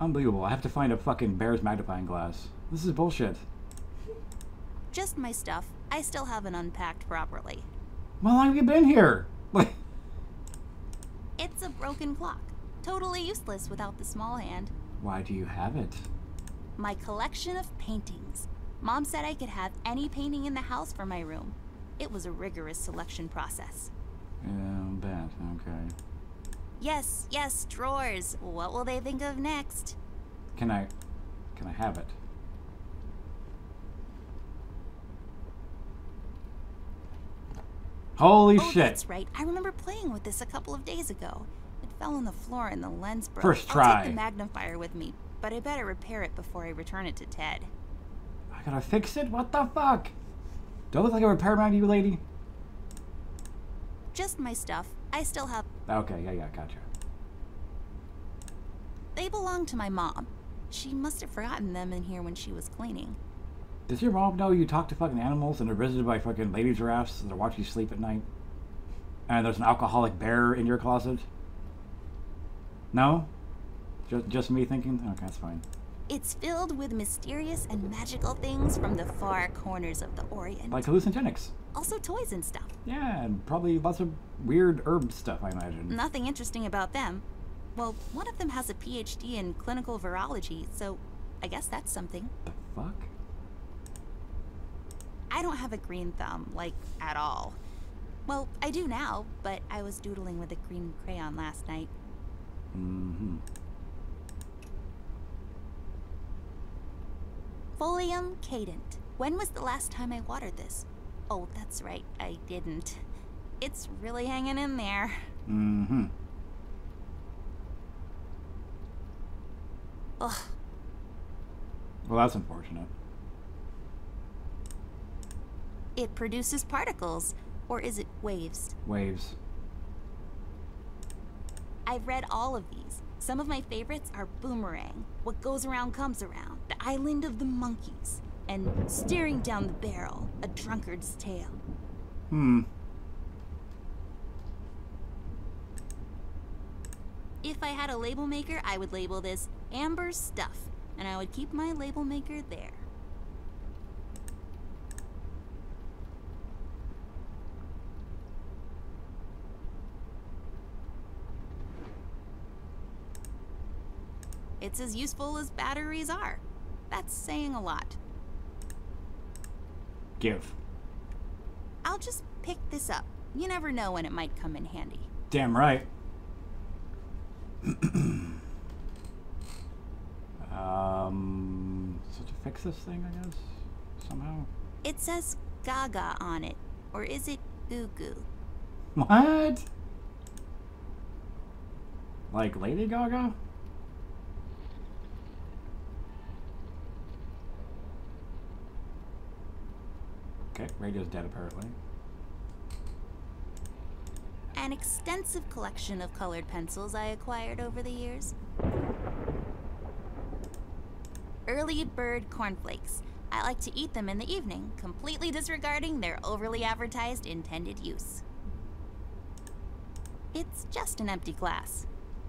Unbelievable. I have to find a fucking bear's magnifying glass. This is bullshit. Just my stuff. I still haven't unpacked properly. How long have you been here? It's a broken clock. Totally useless without the small hand. Why do you have it? My collection of paintings. Mom said I could have any painting in the house for my room. It was a rigorous selection process. Yeah, I'll bet. Okay. Yes, yes, drawers. What will they think of next? Can I have it? Holy Oh, shit. that's right. I remember playing with this a couple of days ago. It fell on the floor and the lens broke. First I'll try. take the magnifier with me, but I better repair it before I return it to Ted. I gotta fix it? What the fuck? Do I look like a repairman to you, lady? Just my stuff. I still have... Okay, yeah, gotcha. They belong to my mom. She must have forgotten them in here when she was cleaning. Does your mom know you talk to fucking animals and are visited by fucking lady giraffes that watch you sleep at night? And there's an alcoholic bear in your closet? No? Just me thinking? Okay, that's fine. It's filled with mysterious and magical things from the far corners of the Orient. Like hallucinogenics. Also toys and stuff. Yeah, and probably lots of weird herb stuff, I imagine. Nothing interesting about them. Well, one of them has a PhD in clinical virology, so I guess that's something. The fuck? I don't have a green thumb, like, at all. Well, I do now, but I was doodling with a green crayon last night. Mm-hmm. Folium cadent. When was the last time I watered this? Oh, that's right, I didn't. It's really hanging in there. Mm-hmm. Ugh. Well, that's unfortunate. It produces particles. Or is it waves? Waves. I've read all of these. Some of my favorites are Boomerang, What Goes Around Comes Around, The Island of the Monkeys, and Staring Down the Barrel, A Drunkard's Tale. If I had a label maker, I would label this Amber's Stuff, and I would keep my label maker there. It's as useful as batteries are. That's saying a lot. Give. I'll just pick this up. You never know when it might come in handy. Damn right. So to fix this thing, I guess? Somehow? It says Gaga on it. Or is it Goo Goo? What? Like Lady Gaga? Okay, radio's dead apparently. An extensive collection of colored pencils I acquired over the years. Early bird cornflakes. I like to eat them in the evening, completely disregarding their overly advertised intended use. It's just an empty glass.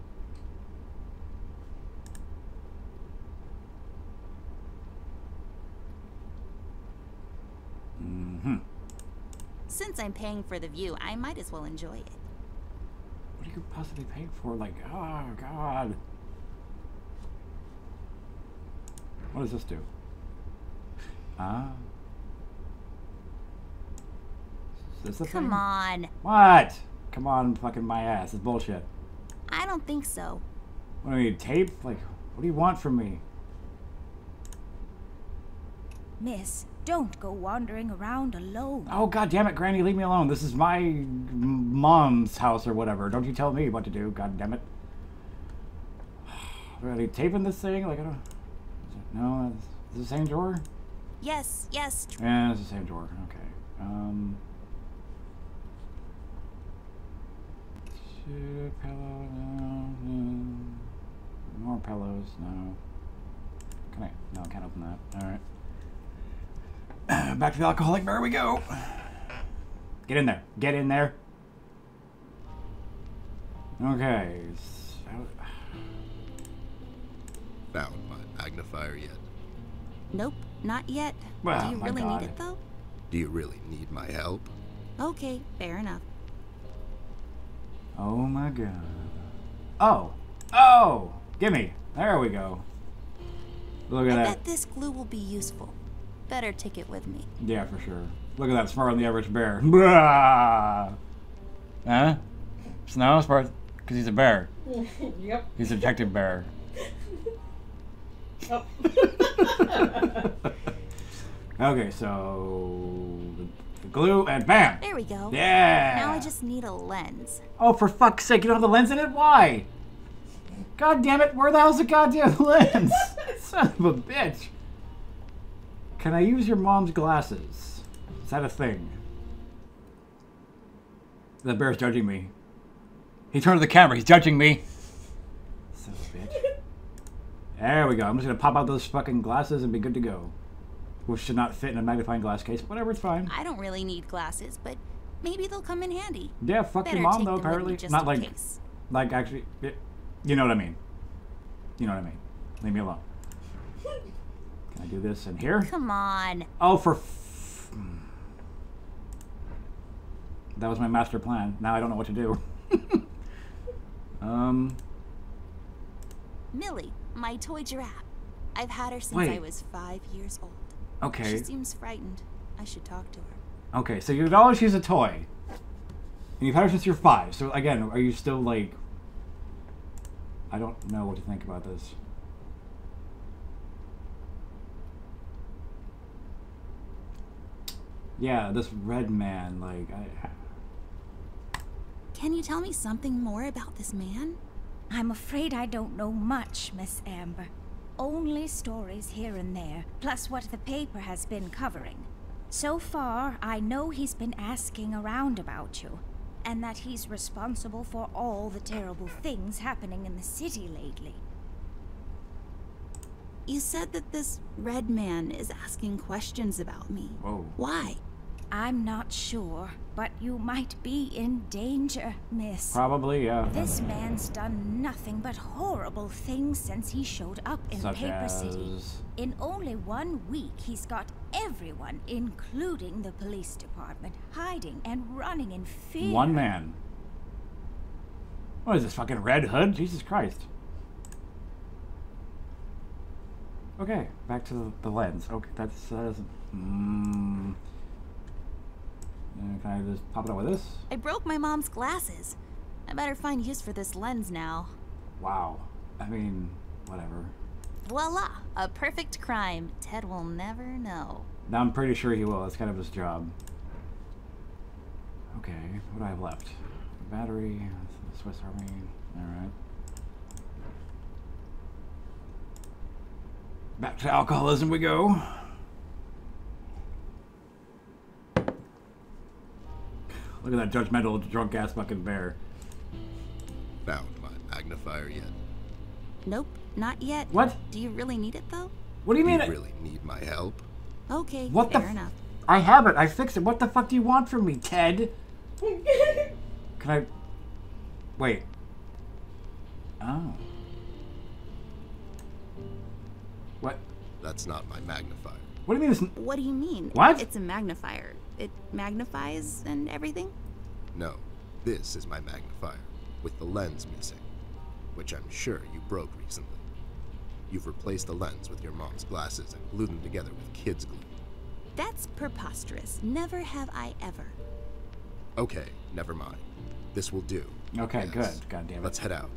Mm-hmm. Since I'm paying for the view, I might as well enjoy it. What are you possibly paying for? Like, oh god. What does this do? Ah. Is this the thing? Come on. What? Come on, fucking my ass. It's bullshit. I don't think so. What do you need, tape? Like, what do you want from me? Miss, don't go wandering around alone. Oh god damn it, Granny, leave me alone. This is my mom's house or whatever. Don't you tell me what to do, god damn it. Do I need tape in this thing? Like, I don't... No, is it the same drawer? Yes, yes. Yeah, it's the same drawer. Okay. Pillow, no. More pillows, no. Can I? No, I can't open that. Alright. Back to the alcoholic bar we go. Get in there. Get in there. Okay. Found my magnifier yet? Nope, not yet. Well, Do you my really God. need it though? Do you really need my help? Okay, fair enough. Oh my god. Oh! Oh! Gimme! There we go. Look at I that. bet this glue will be useful. Better take it with me. Yeah, for sure. Look at that, smarter than the average bear. Blah! Huh? Snow? Smart? Because he's a bear. Yep. He's a detective bear. Oh. Okay, so... the glue, and bam! There we go. Yeah! Now I just need a lens. Oh, for fuck's sake, you don't have the lens in it? Why? God damn it, where the hell's the goddamn lens? Son of a bitch. Can I use your mom's glasses? Is that a thing? The bear's judging me. He turned to the camera, he's judging me. Son of a bitch. There we go, I'm just gonna pop out those fucking glasses and be good to go. Which should not fit in a magnifying glass case, but whatever, it's fine. I don't really need glasses, but maybe they'll come in handy. Yeah, fuck Better your mom take though, them with me apparently. just Not in like, case. like actually, you know what I mean. You know what I mean. Leave me alone. Can I do this in here? Come on. Oh, that was my master plan. Now I don't know what to do. Millie, my toy giraffe. I've had her since Wait. I was 5 years old. Okay. She seems frightened. I should talk to her. Okay, so you acknowledge she's a toy. And you've had her since you're 5. So again, are you still like... I don't know what to think about this. Yeah, this red man, like... Can you tell me something more about this man? I'm afraid I don't know much, Miss Amber. Only stories here and there, plus what the paper has been covering. So far, I know he's been asking around about you, and that he's responsible for all the terrible things happening in the city lately. You said that this red man is asking questions about me. Whoa. Why? I'm not sure, but you might be in danger, miss. Probably, yeah. This man's done nothing but horrible things since he showed up in Such Paper City. as... In only 1 week, he's got everyone, including the police department, hiding and running in fear. One man. What is this, fucking Red Hood? Jesus Christ. Okay, back to the lens. Okay, that's... can I just pop it out with this? I broke my mom's glasses. I better find use for this lens now. Wow. I mean, whatever. Voila! A perfect crime. Ted will never know. Now I'm pretty sure he will. That's kind of his job. Okay, what do I have left? Battery, Swiss Army. Alright. Back to alcoholism we go. Look at that judgmental, drunk-ass fucking bear. Found my magnifier yet? Nope, not yet. What? Do you really need it though? What do you Do mean? you really need my help? Okay, What the fair f- enough. I have it. I fixed it. What the fuck do you want from me, Ted? Can I... Wait. Oh. What? That's not my magnifier. What do you mean it's... What do you mean? What? It's a magnifier. It magnifies and everything? No, this is my magnifier, with the lens missing, which I'm sure you broke recently. You've replaced the lens with your mom's glasses and glued them together with kids' glue. That's preposterous. Never have I ever. Okay, never mind. This will do. Okay, Yes. good. God damn it. Let's head out.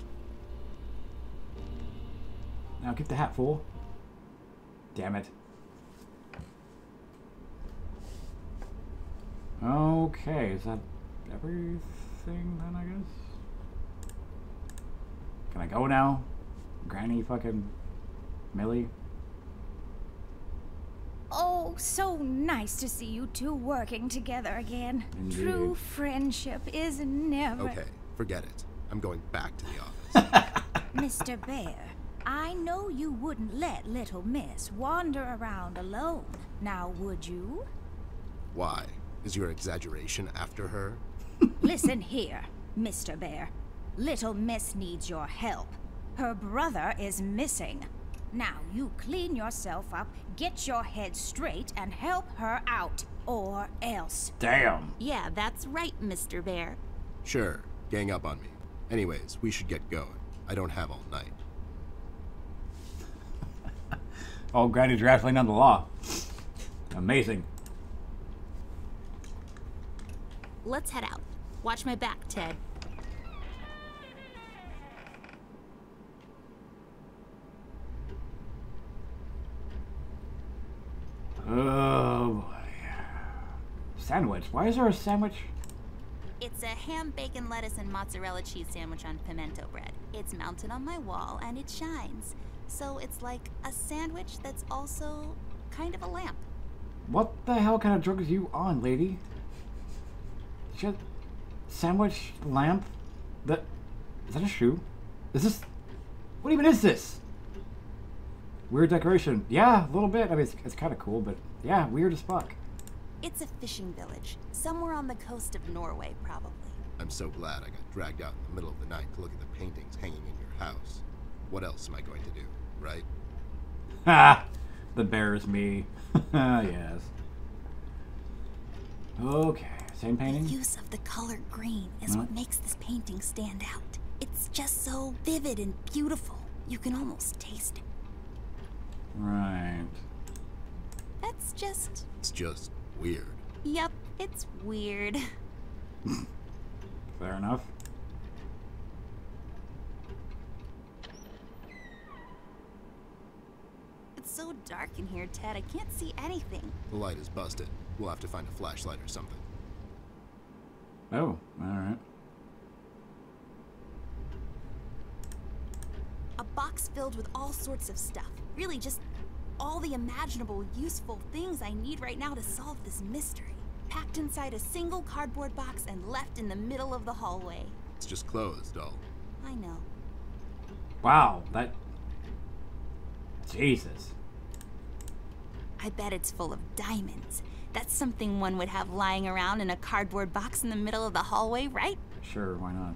Now keep the hat, fool. Damn it. Okay, is that everything then, I guess? Can I go now? Granny fucking Millie? Oh, so nice to see you two working together again. Indeed. True friendship is never... Okay, forget it. I'm going back to the office. Mr. Bear, I know you wouldn't let little Miss wander around alone. Now, would you? Why? Is your exaggeration after her? Listen here, Mr. Bear. Little Miss needs your help. Her brother is missing. Now you clean yourself up, get your head straight, and help her out. Or else. Damn. Yeah, that's right, Mr. Bear. Sure, gang up on me. Anyways, we should get going. I don't have all night. Oh, Granny Giraffe's laying down the law. Amazing. Let's head out. Watch my back, Ted. Oh boy. Sandwich. Why is there a sandwich? It's a ham, bacon, lettuce, and mozzarella cheese sandwich on pimento bread. It's mounted on my wall and it shines. So it's like a sandwich that's also kind of a lamp. What the hell kind of drug is you on, lady? Shit. Sandwich lamp? That is that a shoe? Is this? What even is this? Weird decoration. Yeah, a little bit. I mean, it's kind of cool, but yeah, weird as fuck. It's a fishing village, somewhere on the coast of Norway, probably. I'm so glad I got dragged out in the middle of the night to look at the paintings hanging in your house. What else am I going to do, right? Ha! The bear is me. Yes. Okay, same The painting? use of the color green is what makes this painting stand out. It's just so vivid and beautiful. You can almost taste it. Right. That's just... It's just weird. Yep, it's weird. Fair enough. It's so dark in here, Ted. I can't see anything. The light is busted. We'll have to find a flashlight or something. Oh, alright. A box filled with all sorts of stuff. Really, just all the imaginable, useful things I need right now to solve this mystery. Packed inside a single cardboard box and left in the middle of the hallway. It's just clothes, doll. I know. Wow, that... Jesus. I bet it's full of diamonds. That's something one would have lying around in a cardboard box in the middle of the hallway, right? Sure, why not?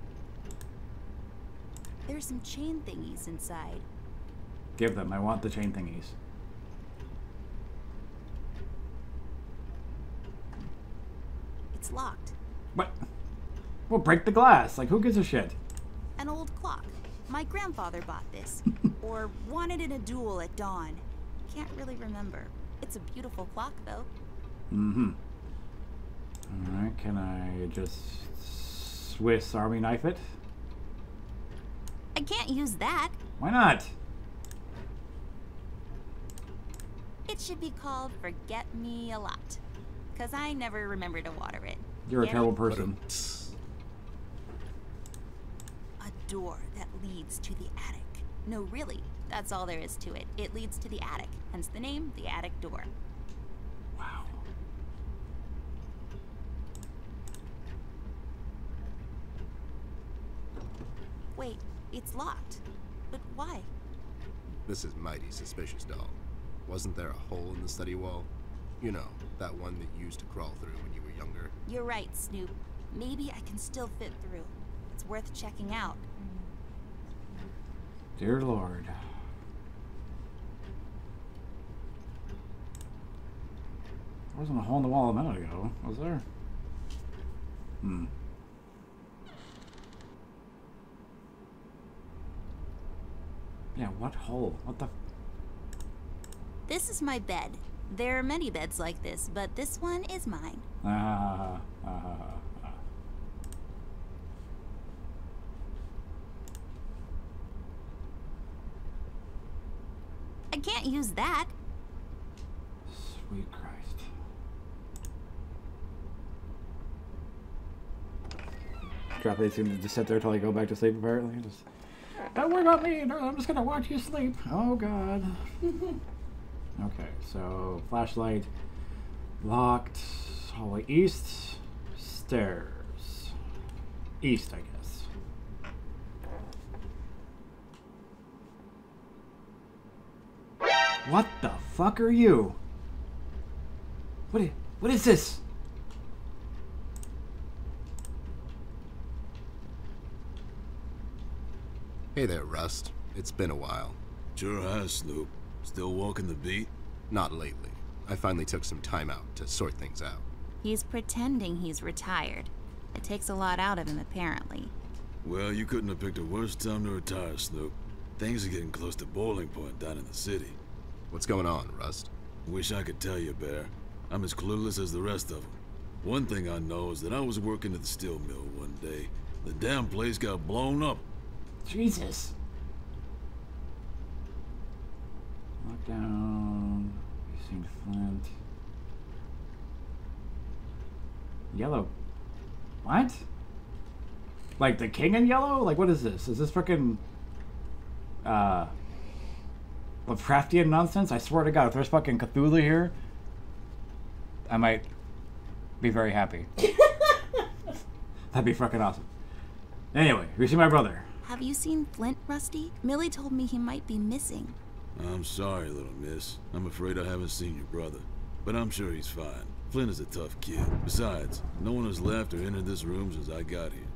There's some chain thingies inside. Give them. I want the chain thingies. It's locked. What? Well, break the glass. Like, who gives a shit? An old clock. My grandfather bought this. Or won it in a duel at dawn. Can't really remember. It's a beautiful clock, though. Mm-hmm. Alright, can I just Swiss Army knife it? I can't use that. Why not? It should be called Forget Me a Lot. Because I never remember to water it. You're a Get terrible it? person. A door that leads to the attic. No, really, that's all there is to it. It leads to the attic, hence the name, the attic door. Wow. Wait, it's locked. But why? This is mighty suspicious, doll. Wasn't there a hole in the study wall? You know, that one that you used to crawl through when you were younger. You're right, Snoop. Maybe I can still fit through. It's worth checking out. Dear Lord. There wasn't a hole in the wall a minute ago, was there? Hmm. Yeah, what hole? What the... This is my bed. There are many beds like this, but this one is mine. I can't use that. Sweet Christ. They seem to just sit there till I go back to sleep, apparently. Just, don't worry about me, I'm just gonna watch you sleep. Oh, God. Okay, so flashlight, locked, hallway east, stairs. East, I guess. What the fuck are you? What is this? Hey there, Rust. It's been a while. Sure has, Snoop. Still walking the beat? Not lately. I finally took some time out to sort things out. He's pretending he's retired. It takes a lot out of him, apparently. Well, you couldn't have picked a worse time to retire, Snoop. Things are getting close to boiling point down in the city. What's going on, Rust? Wish I could tell you, Bear. I'm as clueless as the rest of them. One thing I know is that I was working at the steel mill one day. The damn place got blown up. Jesus. Lockdown. Using Flint. Yellow. What? Like the king in yellow? Like what is this? Is this frickin' Lovecraftian nonsense? I swear to God, if there's fucking Cthulhu here, I might be very happy. That'd be fucking awesome. Anyway, you see my brother. Have you seen Flint, Rusty? Millie told me he might be missing. I'm sorry, little miss. I'm afraid I haven't seen your brother. But I'm sure he's fine. Flint is a tough kid. Besides, no one has left or entered this room since I got here.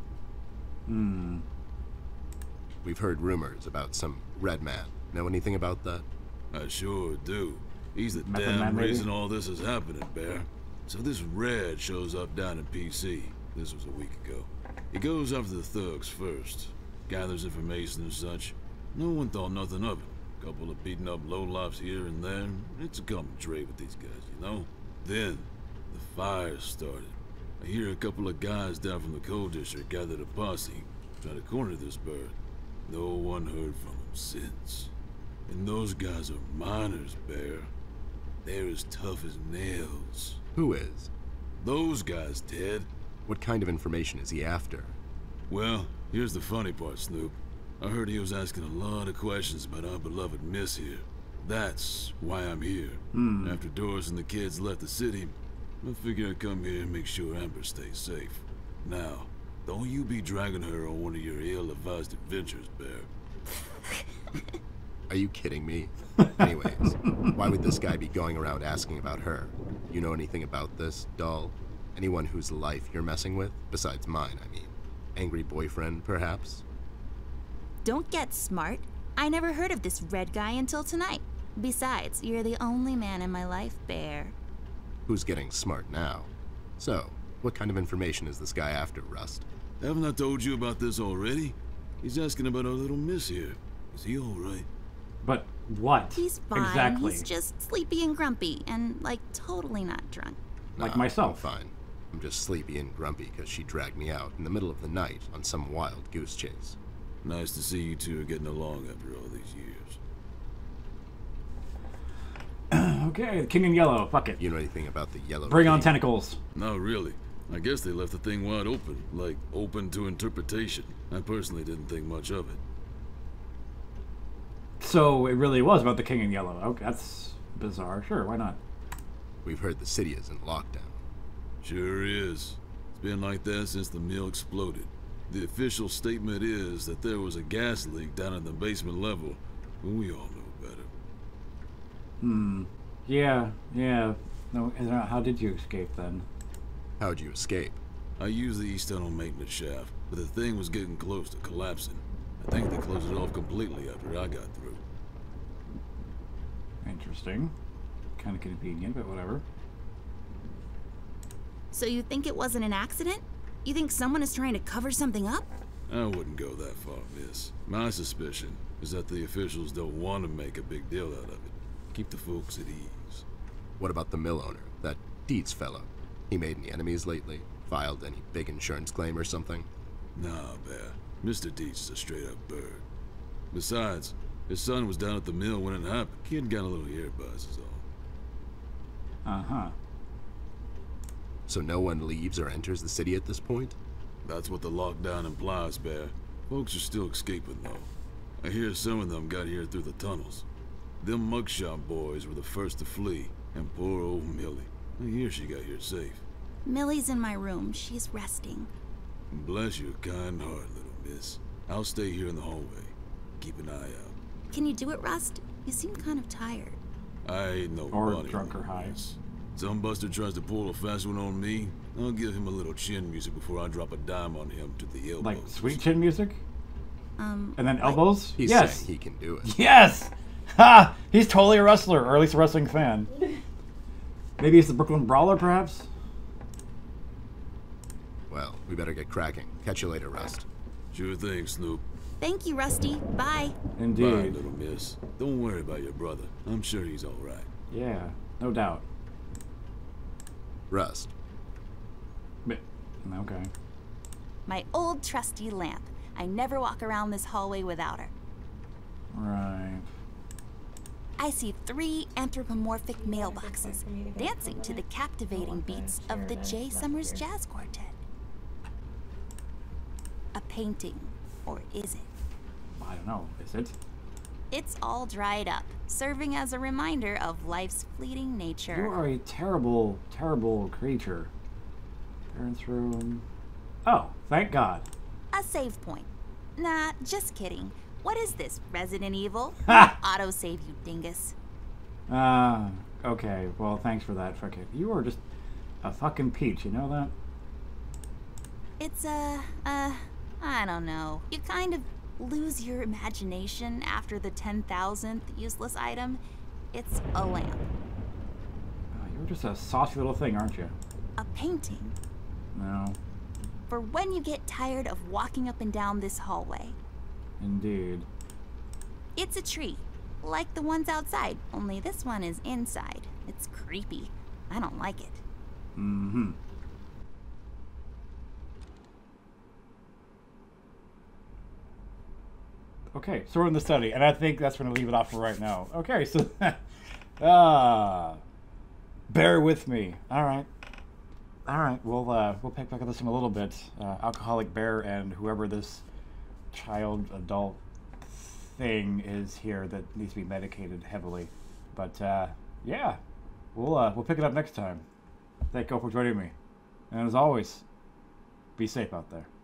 We've heard rumors about some red man. Know anything about that? I sure do. He's the Method damn Man, maybe? reason all this is happening, Bear. So this Red shows up down in PC. This was a week ago. He goes after the thugs first. Gathers information and such. No one thought nothing of it. Couple of beaten up lowlifes here and there. It's a common trade with these guys, you know? Then, the fire started. I hear a couple of guys down from the coal district gathered a posse, trying to corner this bird. No one heard from him since. And those guys are miners, Bear. They're as tough as nails. Who is? Those guys, Ted. What kind of information is he after? Well, here's the funny part, Snoop. I heard he was asking a lot of questions about our beloved Miss here. That's why I'm here. After Doris and the kids left the city, I figured I'd come here and make sure Amber stays safe. Now, don't you be dragging her on one of your ill-advised adventures, Bear. Are you kidding me? Anyways, why would this guy be going around asking about her? You know anything about this, doll? Anyone whose life you're messing with? Besides mine, I mean. Angry boyfriend, perhaps? Don't get smart. I never heard of this Red guy until tonight. Besides, you're the only man in my life, Bear. Who's getting smart now? So, what kind of information is this guy after, Rust? Haven't I told you about this already? He's asking about our little Miss here. Is he alright? But what? He's fine. Exactly. He's just sleepy and grumpy and, like, totally not drunk. Like Nah, myself. I'm fine. I'm just sleepy and grumpy because she dragged me out in the middle of the night on some wild goose chase. Nice to see you two are getting along after all these years. Okay, the king in yellow. Fuck it. You know anything about the yellow? Bring on King? tentacles. Not really. I guess they left the thing wide open, like open to interpretation. I personally didn't think much of it. So it really was about the king in yellow. Okay, that's bizarre. Sure, why not? We've heard the city is in lockdown. Sure is. It's been like that since the mill exploded. The official statement is that there was a gas leak down at the basement level, but we all know better. Yeah. No, how did you escape then? How'd you escape? I used the east tunnel maintenance shaft, but the thing was getting close to collapsing. I think they closed it off completely after I got through. Interesting. Kind of convenient, but whatever. So you think it wasn't an accident? You think someone is trying to cover something up? I wouldn't go that far, miss. My suspicion is that the officials don't want to make a big deal out of it. Keep the folks at ease. What about the mill owner, that Dietz fellow? He made any enemies lately? Filed any big insurance claim or something? Nah, Bear. Mr. Dietz is a straight-up bird. Besides, his son was down at the mill when it happened. Kid got a little earbuzz is all. Uh-huh. So no one leaves or enters the city at this point? That's what the lockdown implies, Bear. Folks are still escaping, though. I hear some of them got here through the tunnels. Them mugshot boys were the first to flee, and poor old Millie. I hear she got here safe. Millie's in my room. She's resting. Bless your kind heart, little miss. I'll stay here in the hallway. Keep an eye out. Can you do it, Rust? You seem kind of tired. I ain't no Or bunny drunk or on high. this. Some buster tries to pull a fast one on me, I'll give him a little chin music before I drop a dime on him to the elbows. Like sweet chin music? And then elbows? He's yes. saying he can do it. Yes! Ha! He's totally a wrestler, or at least a wrestling fan. Maybe he's the Brooklyn Brawler, perhaps? Well, we better get cracking. Catch you later, Rust. Sure thing, Snoop. Thank you, Rusty. Bye. Bye, Indeed. little miss. Don't worry about your brother. I'm sure he's all right. Yeah, no doubt. Rust. Okay. My old trusty lamp. I never walk around this hallway without her. Right. I see 3 anthropomorphic mailboxes dancing to the captivating beats of the J. Summers Jazz Quartet. A painting, or is it? I don't know. Is it? It's all dried up, serving as a reminder of life's fleeting nature. You are a terrible, terrible creature. Parents' room. Oh, thank God. A save point. Nah, just kidding. What is this, Resident Evil? Ha! Autosave, you dingus. Okay. Well, thanks for that. Fuck it. You are just a fucking peach, you know that? It's I don't know. You kind of lose your imagination after the 10,000th useless item. It's a lamp. You're just a saucy little thing, aren't you? A painting. No. For when you get tired of walking up and down this hallway. Indeed. It's a tree, like the ones outside, only this one is inside. It's creepy. I don't like it. Mm-hmm. Okay, so we're in the study, and I think that's going to leave it off for right now. Okay, so... bear with me. All right. All right, we'll pick back up this in a little bit. Alcoholic Bear and whoever this child, adult thing is here that needs to be medicated heavily. But, yeah, we'll pick it up next time. Thank you all for joining me. And as always, be safe out there.